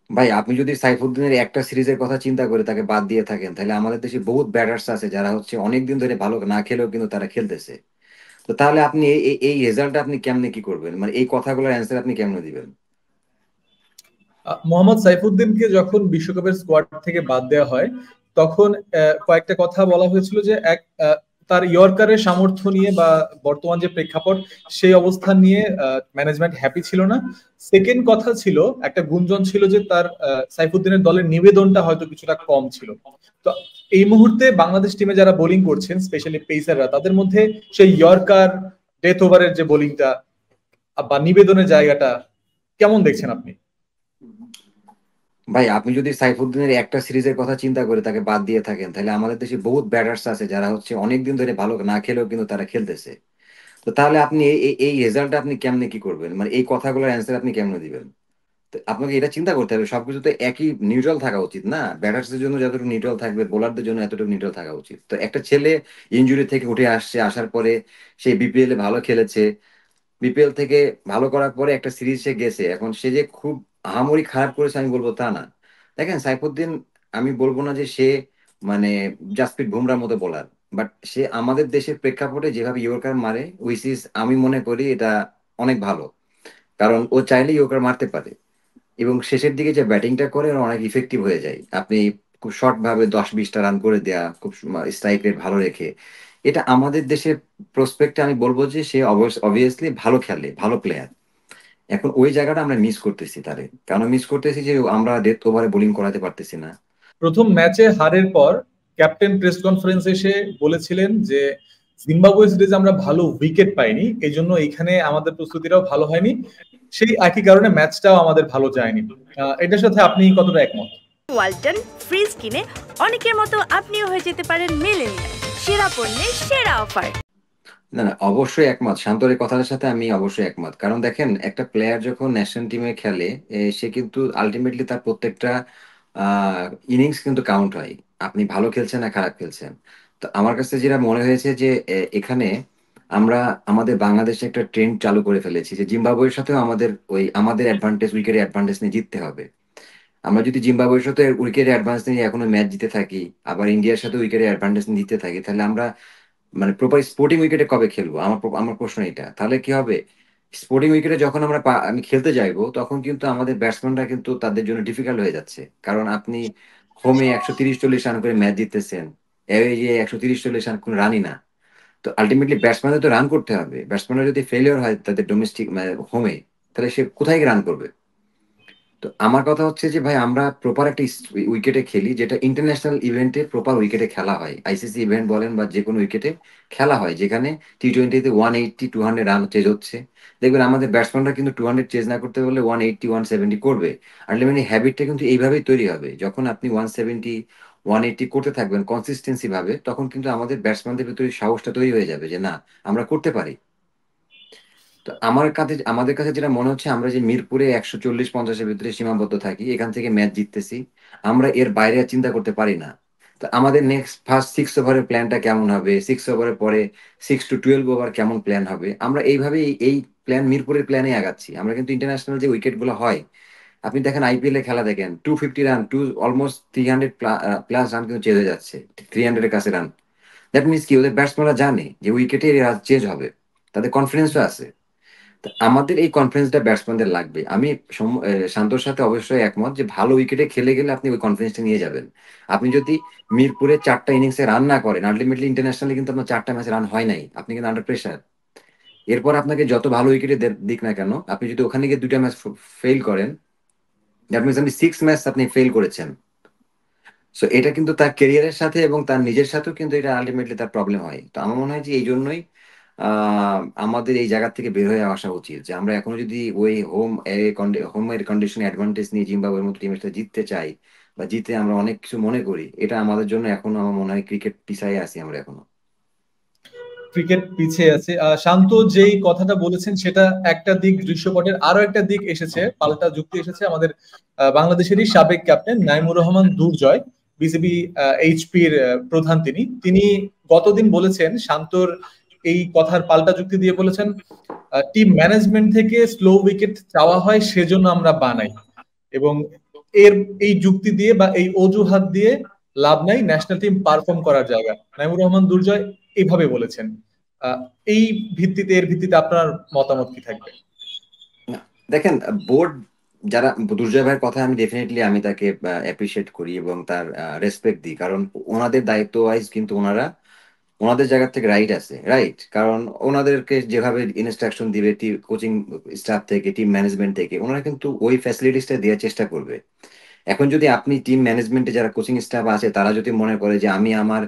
ভাই আপনি যদি সাইফুদ্দিনের একটা সিরিজের কথা চিন্তা করে তাকে বাদ দিয়ে থাকেন, তাহলে আমাদের দেশে বহুত ব্যাটার্স আছে যারা হচ্ছে অনেকদিন ধরে ভালো না খেলেও কিন্তু তারা খেলতেছে। তো তাহলে আপনি এই রেজাল্টটা আপনি কেমনে কি করবেন, মানে এই কথাগুলোর অ্যান্সার আপনি কেমনে দিবেন? মোহাম্মদ সাইফুদ্দিনকে যখন বিশ্বকাপের স্কোয়াড থেকে বাদ দেওয়া হয়, তখন কয়েকটা কথা বলা হয়েছিল যে তার ইয়র্কারের সামর্থ্য নিয়ে বা বর্তমান যে প্রেক্ষাপট সেই অবস্থান নিয়ে ম্যানেজমেন্ট হ্যাপি ছিল না। সেকেন্ড কথা ছিল, একটা গুঞ্জন ছিল যে তার সাইফুদ্দিনের দলের নিবেদনটা হয়তো কিছুটা কম ছিল। তো এই মুহূর্তে বাংলাদেশ টিমে যারা বোলিং করছেন, স্পেশালি পেসাররা, তাদের মধ্যে সেই ইয়র্কার ডেথ ওভারের যে বোলিংটা বা নিবেদনের জায়গাটা কেমন দেখছেন আপনি? ভাই আপনি যদি সাইফুদ্দিনের একটা সিরিজের কথা চিন্তা করে তাকে বাদ দিয়ে থাকেন, তাহলে আমাদের দেশে বহুত ব্যাটার্স আছে যারা হচ্ছে অনেকদিন ধরে ভালো না খেলেও কিন্তু তারা খেলতেছে। তো তাহলে আপনি এই রেজাল্টটা আপনি কেমনে কি করবেন, মানে এই কথাগুলোর অ্যান্সার আপনি কেমনে দিবেন? তো আপনাকে এটা চিন্তা করতে হবে, সবকিছু তো একই নিউট্রাল থাকা উচিত না। ব্যাটার্সদের জন্য যতটুকু নিউট্রাল থাকবে, বোলারদের জন্য এতটুকু নিউট্রাল থাকা উচিত। তো একটা ছেলে ইনজুরি থেকে উঠে আসছে, আসার পরে সে বিপিএল এ ভালো খেলেছে, বিপিএল থেকে ভালো করার পরে একটা সিরিজ সে গেছে, এখন সে যে খুব আহামরি খারাপ করেছে আমি বলবো তা না। দেখেন সাইফুদ্দিন, আমি বলবো না যে সে মানে জাসপ্রীত বুমরার মতো বোলার, বাট সে আমাদের দেশের প্রেক্ষাপটে যেভাবে ইয়র্কার মারে, উইচ ইজ আমি মনে করি এটা অনেক ভালো। কারণ ও চাইলে ইয়র্কার মারতে পারে, এবং শেষের দিকে যে ব্যাটিংটা করে ওরা অনেক ইফেক্টিভ হয়ে যায়। আপনি খুব শর্ট ভাবে 10-20টা রান করে দেয়া, খুব স্ট্রাইক রেট ভালো রেখে, এটা আমাদের দেশের প্রসপেক্টে আমি বলবো যে সে অবভিয়াসলি ভালো খেলে, ভালো প্লেয়ার। এখন ওই জায়গাটা আমরা মিস করতেছি। তারে কেন মিস করতেছি? যে আমরা ডেথ ওভারে বোলিং করাতে পারতেছি না। প্রথম ম্যাচে হারের পর ক্যাপ্টেন প্রেস কনফারেন্স এসে বলেছিলেন যে জিম্বাবুয়ে সিরিজে আমরা ভালো উইকেট পাইনি, এই জন্য এইখানে আমাদের প্রস্তুতিটাও ভালো হয়নি, সেই একই কারণে ম্যাচটাও আমাদের ভালো যায়নি। এটার সাথে আপনি কতটা একমত? ওয়ালটন ফ্রিজ কিনে অনেকের মতো আপনিও হয়ে যেতে পারেন মিলেনিয়াল। সেরা পণ্যের সেরা অফার। না না, অবশ্যই একমত, শান্তর এই কথাটার সাথে আমি অবশ্যই একমত। কারণ দেখেন একটা প্লেয়ার যখন ন্যাশনাল টিমে খেলে, সে কিন্তু আলটিমেটলি তার প্রত্যেকটা ইনিংস কিন্তু কাউন্ট হয়। আপনি ভালো খেলছেন না খারাপ খেলছেন। তো আমার কাছে যেটা মনে হয়েছে যে এখানে আমরা আমাদের বাংলাদেশে একটা ট্রেন্ড চালু করে ফেলেছি যে জিম্বাবুয়ের সাথেও আমাদের অ্যাডভান্টেজ, উইকেটের অ্যাডভান্টেজ নিয়ে জিততে হবে। আমরা যদি জিম্বাবুয়ের সাথে উইকেটের অ্যাডভান্স নিয়ে এখনো ম্যাচ জিতে থাকি, আবার ইন্ডিয়ার সাথে উইকেটের অ্যাডভান্টেজ নিয়ে জিততে থাকি, তাহলে আমরা মানে প্রপার স্পোর্টিং উইকেটে কবে খেলবো? আমার প্রশ্ন এটা। তাহলে কি হবে, স্পোর্টিং উইকেটে যখন আমি খেলতে যাইবো, তখন কিন্তু আমাদের ব্যাটসম্যানরা কিন্তু তাদের জন্য ডিফিকাল্ট হয়ে যাচ্ছে। কারণ আপনি হোমে 130-40 রান করে ম্যাচ জিততেছেন, এই যে 130-40 রান কোনো রানই না। তো আলটিমেটলি ব্যাটসম্যানদের তো রান করতে হবে। ব্যাটসম্যানরা যদি ফেলিওর হয় তাদের ডোমেস্টিক হোমে, তাহলে সে কোথায় গিয়ে রান করবে? তো আমার কথা হচ্ছে যে ভাই আমরা প্রপার একটা উইকেটে খেলি, যেটা ইন্টারন্যাশনাল ইভেন্টে প্রপার উইকেটে খেলা হয়, আইসিসি ইভেন্ট বলেন বা যে কোনো উইকেটে খেলা হয়, যেখানে টি-20-তে 180-200 রান চেজ হচ্ছে। দেখবেন আমাদের ব্যাটসম্যানরা কিন্তু 200 চেজ না করতে পারলে 180-170 করবে। আলটিমেটলি হ্যাবিটটা কিন্তু এইভাবেই তৈরি হবে। যখন আপনি 170-180 করতে থাকবেন কনসিস্টেন্সি ভাবে, তখন কিন্তু আমাদের ব্যাটসম্যানদের ভিতরে সাহসটা তৈরি হয়ে যাবে যে না, আমরা করতে পারি। তো আমাদের কাছে যেটা মনে হচ্ছে, আমরা যে মিরপুরে 140-50-এর ভিতরে সীমাবদ্ধ থাকি, এখান থেকে ম্যাচ জিততেছি, আমরা এর বাইরে আর চিন্তা করতে পারি না। তো আমাদের নেক্সট ফার্স্ট 6 ওভারের প্ল্যানটা কেমন হবে, 6 ওভারের পরে 6 to 12 ওভার কেমন প্ল্যান হবে, আমরা এইভাবে এই প্ল্যান মিরপুরের প্ল্যানে আগাচ্ছি। আমরা কিন্তু ইন্টারন্যাশনাল যে উইকেট গুলো হয়, আপনি দেখেন আইপিএল এ খেলা দেখেন, 250 রান, অলমোস্ট 300 প্লাস রান কিন্তু চেঞ্জ হয়ে যাচ্ছে, 300-এর কাছে রান। দ্যাট মিনস কি, ওদের ব্যাটসম্যানরা জানে যে উইকেটে চেঞ্জ হবে, তাদের কনফিডেন্সও আছে। তো আমাদের এই কনফিডেন্সটা ব্যাটসম্যানদের লাগবে। আমি শান্তর সাথে অবশ্যই একমত যে ভালো উইকেটে খেলে গেলে আপনি ওই কনফিডেন্সটা নিয়ে যাবেন। আপনি যদি মিরপুরে 4টা ইনিংসে রান না করেন, আলটিমেটলি ইন্টারন্যাশনালি কিন্তু আপনার 4টা ম্যাচে রান হয় নাই, আপনি কিন্তু আন্ডার প্রেশার। এরপর আপনাকে যত ভালো উইকেটে দিক না কেন, আপনি যদি ওখানে গিয়ে 2টা ম্যাচ ফেল করেন, দ্যাট মিনস আপনি 6 ম্যাচ আপনি ফেল করেছেন। সো এটা কিন্তু তার কেরিয়ারের সাথে এবং তার নিজের সাথেও কিন্তু এটা আলটিমেটলি তার প্রবলেম হয়। তো আমার মনে হয় যে এই জন্যই আমাদের এই জায়গা থেকে বের হয়ে আসা উচিত, যে আমরা এখনো যদি ওই হোমের কন্ডিশনে অ্যাডভান্টেজ নিয়ে জিম্বাবুয়ের মতো টিমের সাথে জিততে চাই বা জিতে আমরা অনেক কিছু মনে করি, এটা আমাদের জন্য এখনো আমার মনে হয় ক্রিকেট পিছায় আছি আমরা এখনো। ক্রিকেট পিছিয়ে আছে। শান্ত যেই কথাটা বলেছেন সেটা একটা দিক, দৃশ্যপটের আরো একটা দিক এসেছে, পাল্টা যুক্তি এসেছে আমাদের বাংলাদেশেরই সাবেক ক্যাপ্টেন নাইমুর রহমান দুর্জয়, বিসিবি এইচপির প্রধান। তিনি তিনি গতদিন বলেছেন, শান্তর এই কথার পাল্টা যুক্তি দিয়ে বলেছেন, টিম ম্যানেজমেন্ট থেকে স্লো উইকেট চাওয়া হয় সেজন্য আমরা বানাই। এবং এর এই যুক্তি দিয়ে বা এই অজুহাত দিয়ে লাভ নাই, ন্যাশনাল টিম পারফর্ম করার জায়গা। নাইমুর রহমান দুর্জয় এইভাবে বলেছেন। আহ, এই ভিত্তিতে এর ভিত্তিতে আপনার মতামত কি থাকবে? না, দেখেন, বোর্ড যারা, দুর্জয় ভাইয়ের কথা আমি ডেফিনেটলি আমি তাকে অ্যাপ্রিসিয়েট করি এবং তার রেসপেক্ট দিই, কারণ ওনাদের দায়িত্ব ওয়াইজ কিন্তু ওনারা ওনাদের জায়গা থেকে রাইট আছে, রাইট, কারণ ওনাদেরকে যেভাবে ইনস্ট্রাকশন দিবে কোচিং স্টাফ থেকে, টিম ম্যানেজমেন্ট থেকে, ওনারা কিন্তু ওই ফ্যাসিলিটিসটা দেওয়ার চেষ্টা করবে। এখন যদি আপনি টিম ম্যানেজমেন্টে যারা কোচিং স্টাফ আছে তারা যদি মনে করে যে আমি আমার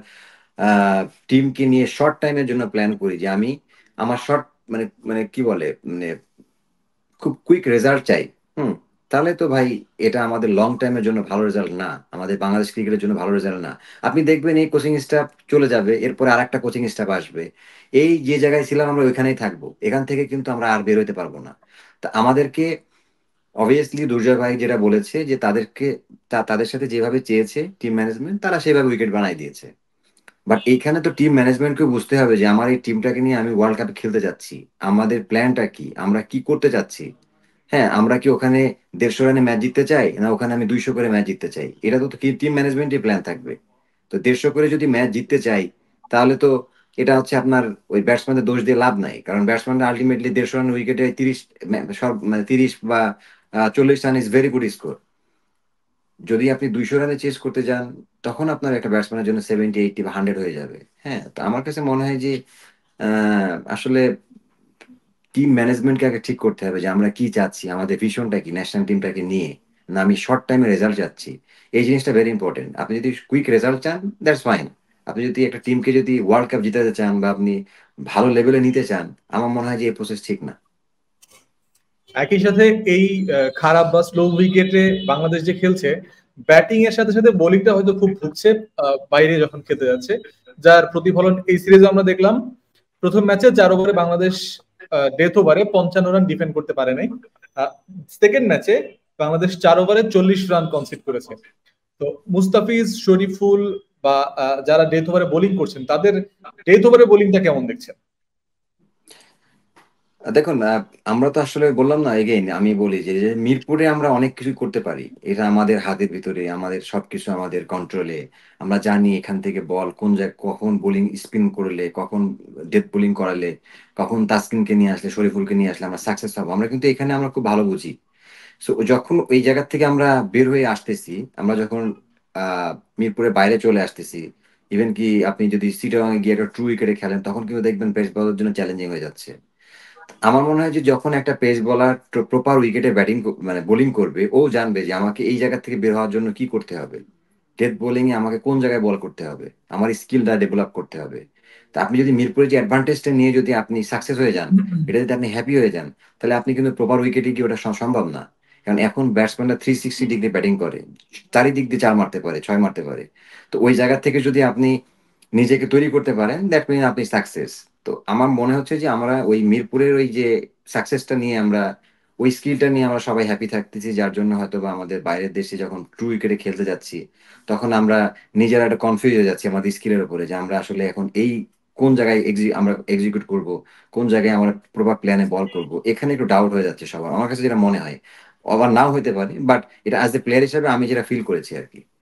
টিমকে নিয়ে শর্ট টাইমের জন্য প্ল্যান করি, যে আমি আমার শর্ট মানে মানে কি বলে মানে খুব কুইক রেজাল্ট চাই, হুম, তাহলে তো ভাই এটা আমাদের লং টাইমের জন্য ভালো রেজাল্ট না, আমাদের বাংলাদেশ ক্রিকেটের জন্য ভালো রেজাল্ট না। আপনি দেখবেন এই কোচিং স্টাফ চলে যাবে, এরপরে আর একটা কোচিং স্টাফ আসবে, এই যে জায়গায় ছিলাম আমরা ওইখানেই থাকবো, এখান থেকে কিন্তু আমরা আর বের হইতে পারবো না। তা আমাদেরকে অবভিয়াসলি দুর্জয় ভাই যেটা বলেছে যে তাদেরকে তাদের সাথে যেভাবে চেয়েছে টিম ম্যানেজমেন্ট, তারা সেভাবে উইকেট বানাই দিয়েছে। বাট এইখানে তো টিম ম্যানেজমেন্টকে বুঝতে হবে যে আমার এই টিমটাকে নিয়ে আমি ওয়ার্ল্ড কাপে খেলতে যাচ্ছি, আমাদের প্ল্যানটা কি, আমরা কি করতে চাচ্ছি। হ্যাঁ, আমরা কি ওখানে 150 রানে ম্যাচ জিততে চাই, না ওখানে আমি 200 করে ম্যাচ জিততে চাই, এটা তো টিম ম্যানেজমেন্টের প্ল্যান থাকবে। তো 150 করে যদি ম্যাচ জিততে চাই, তাহলে তো এটা হচ্ছে আপনার ওই ব্যাটসম্যানদের দোষ দিয়ে লাভ নাই, কারণ ব্যাটসম্যানরা আলটিমেটলি 150 রান উইকেটে 30 সব মানে 30 বা 40 run is very good score. যদি আপনি 200 রানে চেস করতে যান, তখন আপনার একটা ব্যাটসম্যানের জন্য 70, 80 বা 100 হয়ে যাবে। হ্যাঁ, তো আমার কাছে মনে হয় যে আসলে টিম ম্যানেজমেন্টকে আগে ঠিক করতে হবে যে আমরা কি চাচ্ছি, আমাদের ভিশনটা কি ন্যাশনাল টিমটাকে নিয়ে, না আমি শর্ট টাইমে রেজাল্ট চাচ্ছি। এই জিনিসটা ভেরি ইম্পর্টেন্ট। আপনি যদি কুইক রেজাল্ট চান, দ্যাটস ফাইন। আপনি যদি একটা টিমকে যদি ওয়ার্ল্ড কাপ জিতাতে চান বা আপনি ভালো লেভেলে নিতে চান, আমার মনে হয় যে এই প্রসেস ঠিক না। একই সাথে এই খারাপ বা স্লো উইকেটে বাংলাদেশ যে খেলছে, ব্যাটিং এর সাথে সাথে বোলিংটা হয়তো খুব ভুগছে বাইরে যখন খেলতে যাচ্ছে, যার প্রতিফলন এই সিরিজে আমরা দেখলাম। প্রথম ম্যাচে 4 ওভারে বাংলাদেশ ডেথ ওভারে 55 রান ডিফেন্ড করতে পারে নাই। সেকেন্ড ম্যাচে বাংলাদেশ 4 ওভারে 40 রান কনসিড করেছে। তো মুস্তাফিজ, শরীফুল বা যারা ডেথ ওভারে বোলিং করছেন, তাদের ডেথ ওভারে বোলিংটা কেমন দেখছেন? দেখুন, আমরা তো আসলে বললাম না, এগেইন আমি বলি যে যে মিরপুরে আমরা অনেক কিছু করতে পারি, এটা আমাদের হাতের ভিতরে, আমাদের সবকিছু আমাদের কন্ট্রোলে। আমরা জানি এখান থেকে বল কোন জায়গায় কখন বোলিং স্পিন করলে, কখন ডেথ বোলিং করালে, কখন তাসকিনকে নিয়ে আসলে, শরীফুলকে নিয়ে আসলে আমরা সাকসেস হবো, আমরা কিন্তু এখানে আমরা খুব ভালো বুঝি। সো যখন ওই জায়গা থেকে আমরা বের হয়ে আসতেছি, আমরা যখন আহ মিরপুরের বাইরে চলে আসতেছি, ইভেন কি আপনি যদি চিটাগাং গিয়ে একটা ট্রু উইকেটে খেলেন, তখন কিন্তু দেখবেন পেস বলার জন্য চ্যালেঞ্জিং হয়ে যাচ্ছে। আমার মনে হয় যে যখন একটা পেস বলার প্রপার উইকেটে ব্যাটিং মানে বোলিং করবে, ও জানবে যে আমাকে এই জায়গা থেকে বের হওয়ার জন্য কি করতে হবে, ডেথ বোলিং এ আমাকে কোন জায়গায় বল করতে হবে, আমার স্কিলটা ডেভেলপ করতে হবে। তা আপনি যদি মিরপুরে যে অ্যাডভান্টেজটা নিয়ে যদি আপনি সাকসেস হয়ে যান, এটা যদি আপনি হ্যাপি হয়ে যান, তাহলে আপনি কিন্তু প্রপার উইকেটে গিয়ে ওটা সম্ভব না। কারণ এখন ব্যাটসম্যানরা 360 ডিগ্রি ব্যাটিং করে, চারিদিক দিয়ে 4 মারতে পারে, 6 মারতে পারে। তো ওই জায়গা থেকে যদি আপনি নিজেকে তৈরি করতে পারেন, দ্যাট মিন আপনি সাকসেস। তো আমার মনে হচ্ছে যে আমরা ওই মিরপুরের ওই যে সাকসেসটা নিয়ে আমরা, ওই স্কিলটা নিয়ে আমরা সবাই হ্যাপি থাকতেছি, যার জন্য হয়তো বা আমাদের বাইরের দেশে যখন ট্রু উইকেটে খেলতে যাচ্ছি, তখন আমরা নিজেরা একটা কনফিউজ হয়ে যাচ্ছি আমাদের স্কিলের উপরে, যে আমরা আসলে এখন এই কোন জায়গায় আমরা এক্সিকিউট করব, কোন জায়গায় আমরা প্রপার প্ল্যানে বল করব, এখানে একটু ডাউট হয়ে যাচ্ছে সবার, আমার কাছে যেটা মনে হয়। আবার নাও হতে পারে, বাট এটা অ্যাজ এ প্লেয়ার হিসেবে আমি যেটা ফিল করেছি আর কি।